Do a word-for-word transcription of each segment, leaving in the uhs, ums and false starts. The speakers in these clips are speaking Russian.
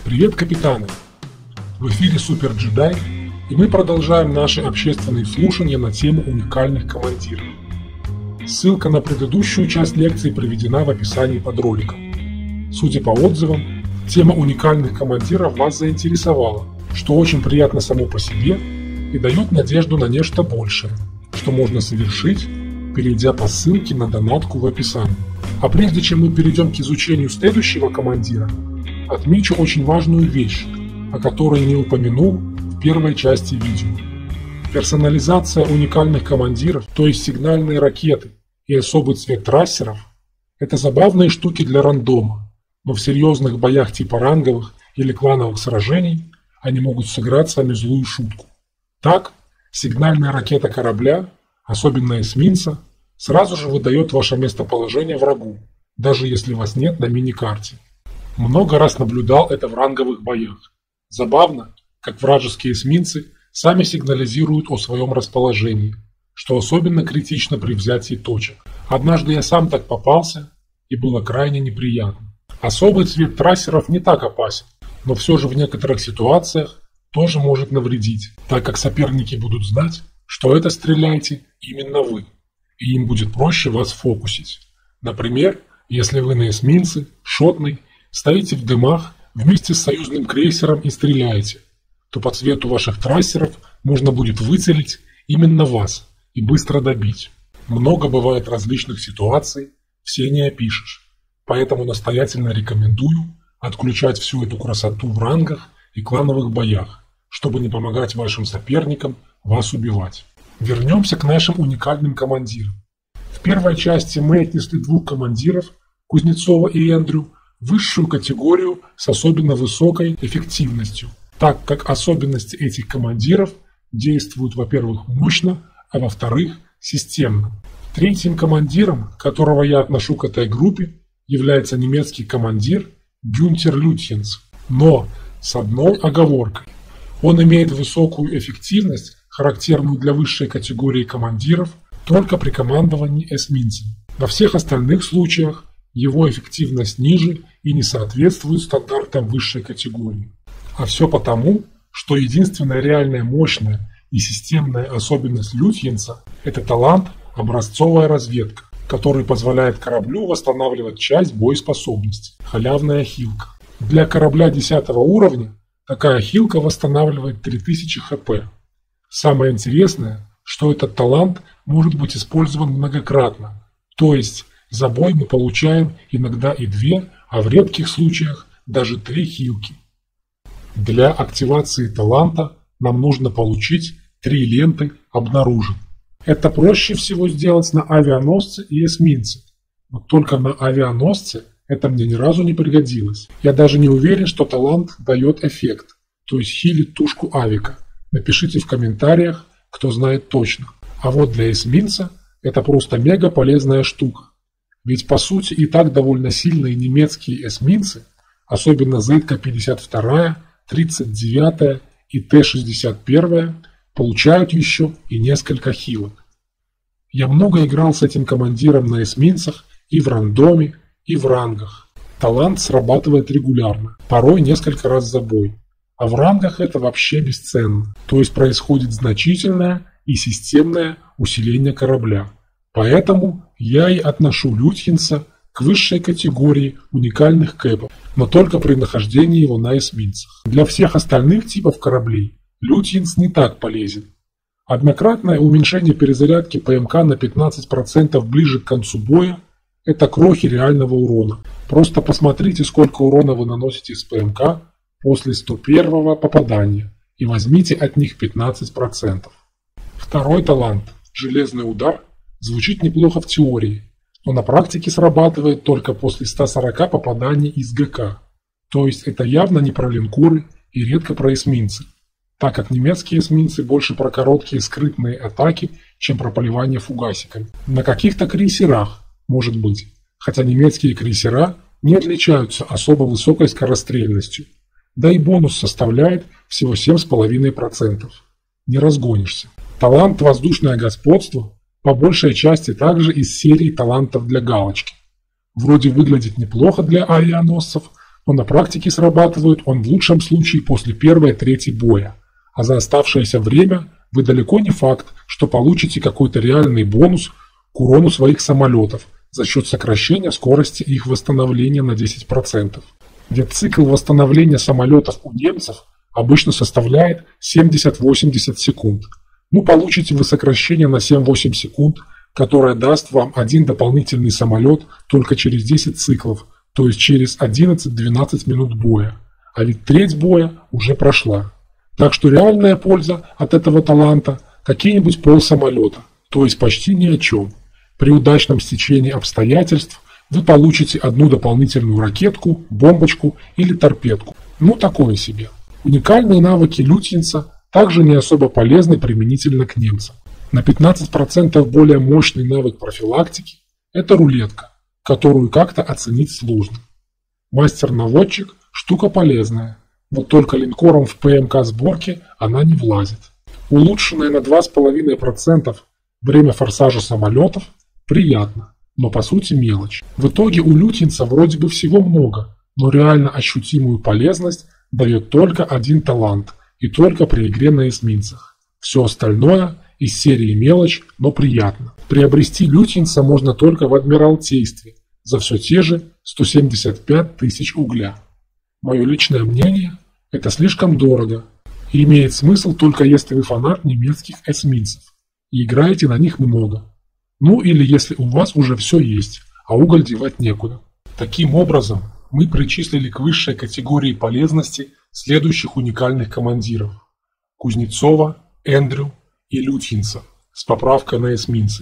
Привет, капитаны! В эфире Супер Джедай, и мы продолжаем наши общественные слушания на тему уникальных командиров. Ссылка на предыдущую часть лекции приведена в описании под роликом. Судя по отзывам, тема уникальных командиров вас заинтересовала, что очень приятно само по себе и дает надежду на нечто большее, что можно совершить, перейдя по ссылке на донатку в описании. А прежде чем мы перейдем к изучению следующего командира, отмечу очень важную вещь, о которой не упомянул в первой части видео. Персонализация уникальных командиров, то есть сигнальные ракеты и особый цвет трассеров – это забавные штуки для рандома, но в серьезных боях типа ранговых или клановых сражений они могут сыграть с вами злую шутку. Так, сигнальная ракета корабля, особенно эсминца, сразу же выдает ваше местоположение врагу, даже если вас нет на мини-карте. Много раз наблюдал это в ранговых боях. Забавно, как вражеские эсминцы сами сигнализируют о своем расположении, что особенно критично при взятии точек. Однажды я сам так попался, и было крайне неприятно. Особый цвет трассеров не так опасен, но все же в некоторых ситуациях тоже может навредить, так как соперники будут знать, что это стреляете именно вы, и им будет проще вас фокусить. Например, если вы на эсминце, шотный, стоите в дымах вместе с союзным крейсером и стреляете, то по цвету ваших трассеров можно будет выцелить именно вас и быстро добить. Много бывает различных ситуаций, все не опишешь, поэтому настоятельно рекомендую отключать всю эту красоту в рангах и клановых боях, чтобы не помогать вашим соперникам вас убивать. Вернемся к нашим уникальным командирам. В первой части мы отнесли двух командиров, Кузнецова и Эндрю, в высшую категорию с особенно высокой эффективностью, так как особенности этих командиров действуют, во-первых, мощно, а во-вторых, системно. Третьим командиром, которого я отношу к этой группе, является немецкий командир Гюнтер Лютьенс, но с одной оговоркой. Он имеет высокую эффективность, характерную для высшей категории командиров, только при командовании эсминцем. Во всех остальных случаях его эффективность ниже и не соответствует стандартам высшей категории. А все потому, что единственная реальная мощная и системная особенность Лютьенса – это талант образцовая разведка, который позволяет кораблю восстанавливать часть боеспособности – халявная хилка. Для корабля десятого уровня такая хилка восстанавливает три тысячи хп. Самое интересное, что этот талант может быть использован многократно, то есть за бой мы получаем иногда и две, а в редких случаях даже три хилки. Для активации таланта нам нужно получить три ленты «Обнаружен». Это проще всего сделать на авианосце и эсминце, но только на авианосце это мне ни разу не пригодилось. Я даже не уверен, что талант дает эффект, то есть хилит тушку авика. Напишите в комментариях, кто знает точно. А вот для эсминца это просто мега полезная штука. Ведь по сути и так довольно сильные немецкие эсминцы, особенно зет пятьдесят два, тридцать девять и Т шестьдесят один, получают еще и несколько хилок. Я много играл с этим командиром на эсминцах и в рандоме, и в рангах. Талант срабатывает регулярно, порой несколько раз за бой. А в рангах это вообще бесценно, то есть происходит значительное и системное усиление корабля. Поэтому я и отношу Лютьенса к высшей категории уникальных кэпов, но только при нахождении его на эсминцах. Для всех остальных типов кораблей Лютьенс не так полезен. Однократное уменьшение перезарядки ПМК на пятнадцать процентов ближе к концу боя – это крохи реального урона. Просто посмотрите, сколько урона вы наносите с ПМК после сто первого попадания и возьмите от них пятнадцать процентов. Второй талант – железный удар – звучит неплохо в теории, но на практике срабатывает только после ста сорока попаданий из ГК. То есть это явно не про линкоры и редко про эсминцы, так как немецкие эсминцы больше про короткие скрытные атаки, чем про поливание фугасиками. На каких-то крейсерах, может быть, хотя немецкие крейсера не отличаются особо высокой скорострельностью, да и бонус составляет всего семь целых пять десятых процента. Не разгонишься. Талант «Воздушное господство» по большей части также из серии талантов для галочки. Вроде выглядит неплохо для авианосцев, но на практике срабатывает он в лучшем случае после первой трети боя, а за оставшееся время вы далеко не факт, что получите какой-то реальный бонус к урону своих самолетов за счет сокращения скорости их восстановления на десять процентов. Ведь цикл восстановления самолетов у немцев обычно составляет семьдесят-восемьдесят секунд. Ну, получите вы сокращение на семь-восемь секунд, которое даст вам один дополнительный самолет только через десять циклов, то есть через одиннадцать-двенадцать минут боя. А ведь треть боя уже прошла. Так что реальная польза от этого таланта – какие-нибудь полсамолета, то есть почти ни о чем. При удачном стечении обстоятельств вы получите одну дополнительную ракетку, бомбочку или торпедку. Ну, такое себе. Уникальные навыки лютьенца также не особо полезны применительно к немцам. На пятнадцать процентов более мощный навык профилактики – это рулетка, которую как-то оценить сложно. Мастер-наводчик – штука полезная, вот только линкором в ПМК сборки она не влазит. Улучшенное на два с половиной процента время форсажа самолетов приятно, но по сути мелочь. В итоге у лютьенца вроде бы всего много, но реально ощутимую полезность дает только один талант, и только при игре на эсминцах. Все остальное из серии мелочь, но приятно. Приобрести лютьенца можно только в Адмиралтействе за все те же сто семьдесят пять тысяч угля. Мое личное мнение – это слишком дорого и имеет смысл только если вы фанат немецких эсминцев и играете на них много. Ну или если у вас уже все есть, а уголь девать некуда. Таким образом, мы причислили к высшей категории полезности следующих уникальных командиров – Кузнецова, Эндрю и Лютьенца с поправкой на эсминцы.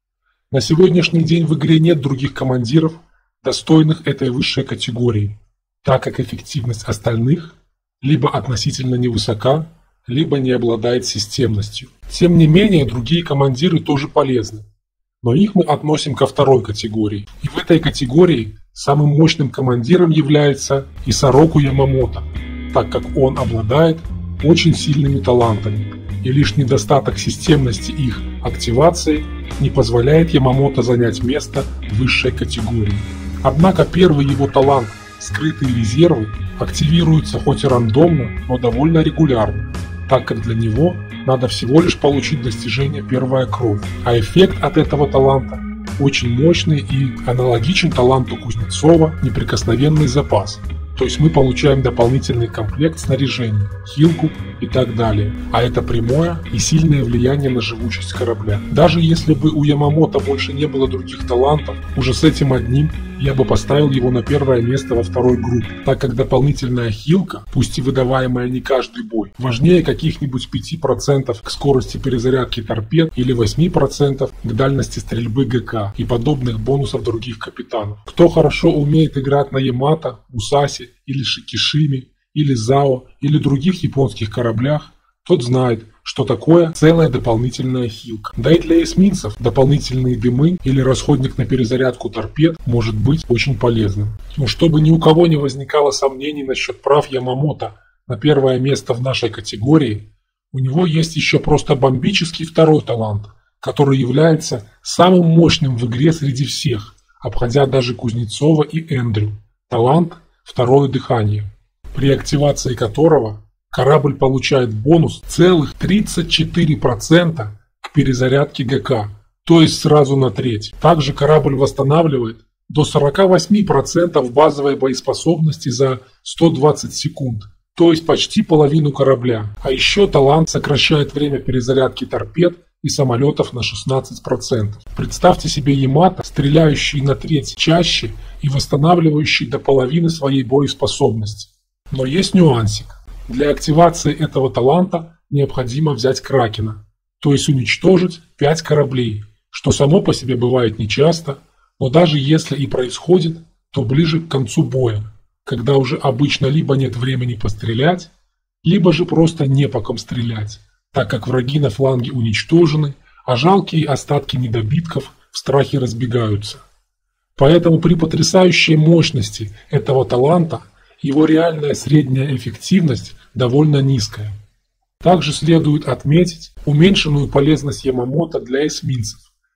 На сегодняшний день в игре нет других командиров, достойных этой высшей категории, так как эффективность остальных либо относительно невысока, либо не обладает системностью. Тем не менее, другие командиры тоже полезны, но их мы относим ко второй категории. И в этой категории самым мощным командиром является Исароку Ямамото, так как он обладает очень сильными талантами, и лишь недостаток системности их активации не позволяет Ямамото занять место в высшей категории. Однако первый его талант «Скрытые резервы» активируется хоть и рандомно, но довольно регулярно, так как для него надо всего лишь получить достижение «Первая кровь», а эффект от этого таланта очень мощный и аналогичен таланту Кузнецова «Неприкосновенный запас». То есть мы получаем дополнительный комплект снаряжения, хилку и так далее. А это прямое и сильное влияние на живучесть корабля. Даже если бы у Ямамото больше не было других талантов, уже с этим одним я бы поставил его на первое место во второй группе, так как дополнительная хилка, пусть и выдаваемая не каждый бой, важнее каких-нибудь пяти процентов к скорости перезарядки торпед или восьми процентов к дальности стрельбы ГК и подобных бонусов других капитанов. Кто хорошо умеет играть на Ямато, Мусаси или Шикишиме, или Зао, или других японских кораблях, тот знает, что такое целая дополнительная хилка. Да и для эсминцев дополнительные дымы или расходник на перезарядку торпед может быть очень полезным. Но чтобы ни у кого не возникало сомнений насчет прав Ямамото на первое место в нашей категории, у него есть еще просто бомбический второй талант, который является самым мощным в игре среди всех, обходя даже Кузнецова и Эндрю. Талант «Второе дыхание», при активации которого корабль получает бонус целых тридцать четыре процента к перезарядке ГК, то есть сразу на треть. Также корабль восстанавливает до сорока восьми процентов базовой боеспособности за сто двадцать секунд, то есть почти половину корабля. А еще талант сокращает время перезарядки торпед и самолетов на шестнадцать процентов. Представьте себе Ямато, стреляющий на треть чаще и восстанавливающий до половины своей боеспособности. Но есть нюансик. Для активации этого таланта необходимо взять Кракена, то есть уничтожить пять кораблей, что само по себе бывает нечасто, но даже если и происходит, то ближе к концу боя, когда уже обычно либо нет времени пострелять, либо же просто не по ком стрелять, так как враги на фланге уничтожены, а жалкие остатки недобитков в страхе разбегаются. Поэтому при потрясающей мощности этого таланта его реальная средняя эффективность довольно низкая. Также следует отметить уменьшенную полезность Ямамото для эсминцев,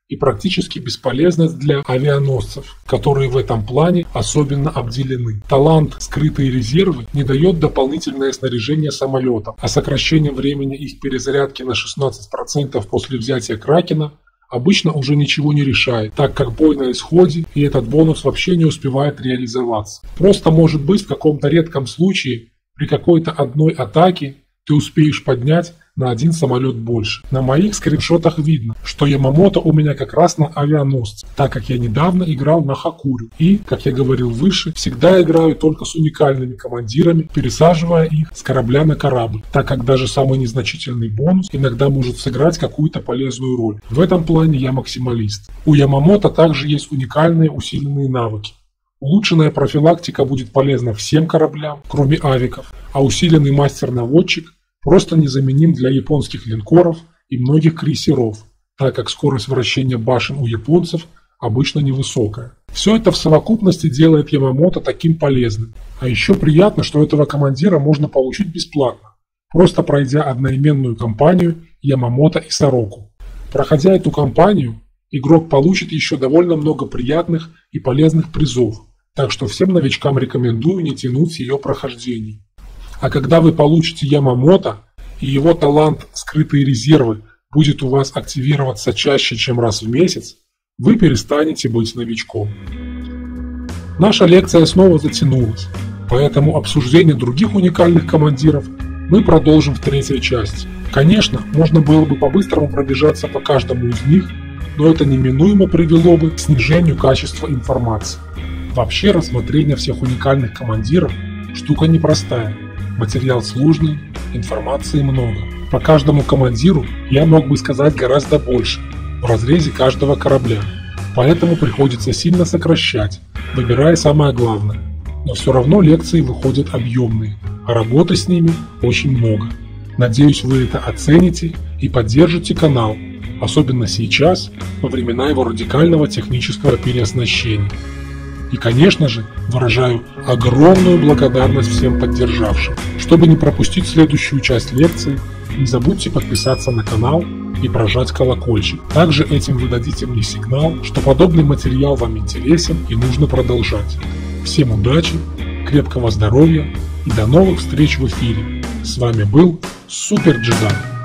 и практически бесполезность для авианосцев, которые в этом плане особенно обделены. Талант «Скрытые резервы» не дает дополнительное снаряжение самолетам, а сокращение времени их перезарядки на шестнадцать процентов после взятия Кракена обычно уже ничего не решает, так как бой на исходе, и этот бонус вообще не успевает реализоваться. Просто может быть в каком-то редком случае при какой-то одной атаке ты успеешь поднять на один самолет больше. На моих скриншотах видно, что Ямамото у меня как раз на авианосце, так как я недавно играл на Хакурю и, как я говорил выше, всегда играю только с уникальными командирами, пересаживая их с корабля на корабль, так как даже самый незначительный бонус иногда может сыграть какую-то полезную роль. В этом плане я максималист. У Ямамото также есть уникальные усиленные навыки. Улучшенная профилактика будет полезна всем кораблям, кроме авиков, а усиленный мастер-наводчик просто незаменим для японских линкоров и многих крейсеров, так как скорость вращения башен у японцев обычно невысокая. Все это в совокупности делает Ямамото таким полезным. А еще приятно, что этого командира можно получить бесплатно, просто пройдя одноименную кампанию Ямамото и Сороку. Проходя эту кампанию, игрок получит еще довольно много приятных и полезных призов, так что всем новичкам рекомендую не тянуть с ее прохождением. А когда вы получите Ямамото, и его талант «Скрытые резервы» будет у вас активироваться чаще, чем раз в месяц, вы перестанете быть новичком. Наша лекция снова затянулась, поэтому обсуждение других уникальных командиров мы продолжим в третьей части. Конечно, можно было бы по-быстрому пробежаться по каждому из них, но это неминуемо привело бы к снижению качества информации. Вообще, рассмотрение всех уникальных командиров – штука непростая. Материал сложный, информации много. По каждому командиру я мог бы сказать гораздо больше, в разрезе каждого корабля. Поэтому приходится сильно сокращать, выбирая самое главное. Но все равно лекции выходят объемные, а работы с ними очень много. Надеюсь, вы это оцените и поддержите канал, особенно сейчас, во времена его радикального технического переоснащения. И, конечно же, выражаю огромную благодарность всем поддержавшим. Чтобы не пропустить следующую часть лекции, не забудьте подписаться на канал и прожать колокольчик. Также этим вы дадите мне сигнал, что подобный материал вам интересен и нужно продолжать. Всем удачи, крепкого здоровья и до новых встреч в эфире. С вами был Супер Джедай.